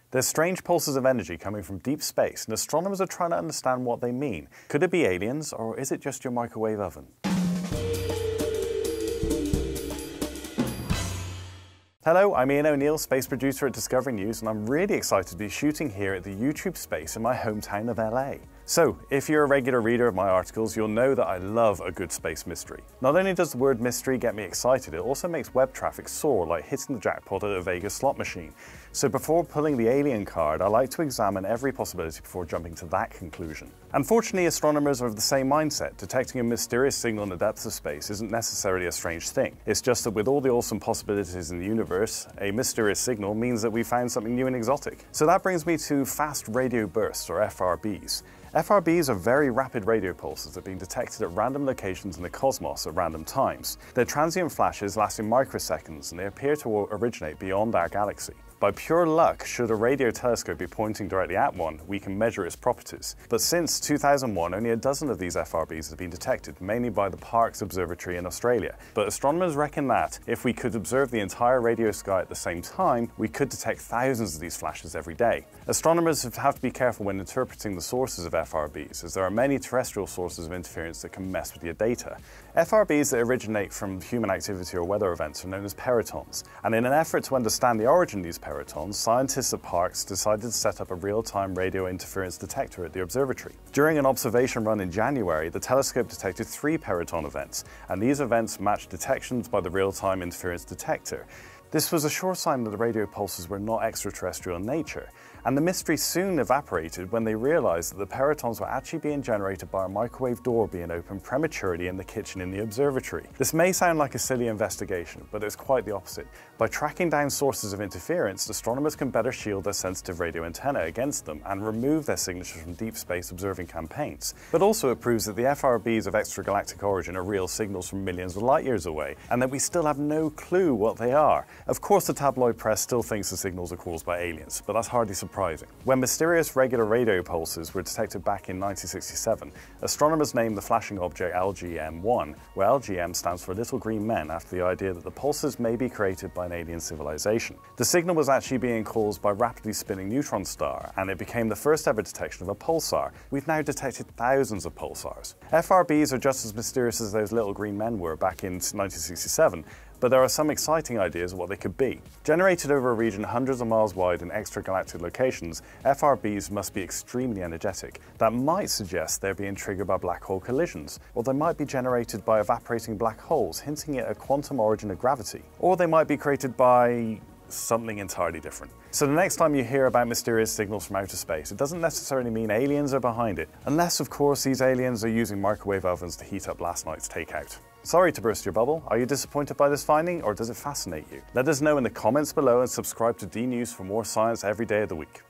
There's strange pulses of energy coming from deep space, and astronomers are trying to understand what they mean. Could it be aliens, or is it just your microwave oven? Hello, I'm Ian O'Neill, space producer at Discovery News, and I'm really excited to be shooting here at the YouTube space in my hometown of LA. So, if you're a regular reader of my articles, you'll know that I love a good space mystery. Not only does the word mystery get me excited, it also makes web traffic soar like hitting the jackpot at a Vegas slot machine. So before pulling the alien card, I like to examine every possibility before jumping to that conclusion. Unfortunately, astronomers are of the same mindset. Detecting a mysterious signal in the depths of space isn't necessarily a strange thing. It's just that with all the awesome possibilities in the universe, a mysterious signal means that we found something new and exotic. So that brings me to fast radio bursts, or FRBs. FRBs are very rapid radio pulses that are being detected at random locations in the cosmos at random times. They're transient flashes lasting microseconds, and they appear to originate beyond our galaxy. By pure luck, should a radio telescope be pointing directly at one, we can measure its properties. But since 2001, only a dozen of these FRBs have been detected, mainly by the Parkes Observatory in Australia. But astronomers reckon that, if we could observe the entire radio sky at the same time, we could detect thousands of these flashes every day. Astronomers have to be careful when interpreting the sources of FRBs, as there are many terrestrial sources of interference that can mess with your data. FRBs that originate from human activity or weather events are known as perytons, and in an effort to understand the origin of these perytons, scientists at Parkes decided to set up a real-time radio interference detector at the observatory. During an observation run in January, the telescope detected 3 peryton events, and these events matched detections by the real-time interference detector. This was a sure sign that the radio pulses were not extraterrestrial in nature, and the mystery soon evaporated when they realized that the perytons were actually being generated by a microwave door being opened prematurely in the kitchen in the observatory. This may sound like a silly investigation, but it's quite the opposite. By tracking down sources of interference, astronomers can better shield their sensitive radio antenna against them and remove their signatures from deep space observing campaigns. But also it proves that the FRBs of extragalactic origin are real signals from millions of light years away, and that we still have no clue what they are. Of course, the tabloid press still thinks the signals are caused by aliens, but that's hardly surprising. When mysterious regular radio pulses were detected back in 1967, astronomers named the flashing object LGM-1, where LGM stands for Little Green Men, after the idea that the pulses may be created by an alien civilization. The signal was actually being caused by a rapidly spinning neutron star, and it became the first ever detection of a pulsar. We've now detected thousands of pulsars. FRBs are just as mysterious as those Little Green Men were back in 1967, but there are some exciting ideas of what they could be. Generated over a region hundreds of miles wide in extragalactic locations, FRBs must be extremely energetic. That might suggest they're being triggered by black hole collisions, or they might be generated by evaporating black holes, hinting at a quantum origin of gravity. Or they might be created by something entirely different. So the next time you hear about mysterious signals from outer space, it doesn't necessarily mean aliens are behind it, unless of course these aliens are using microwave ovens to heat up last night's takeout. Sorry to burst your bubble. Are you disappointed by this finding, or does it fascinate you? Let us know in the comments below and subscribe to DNews for more science every day of the week.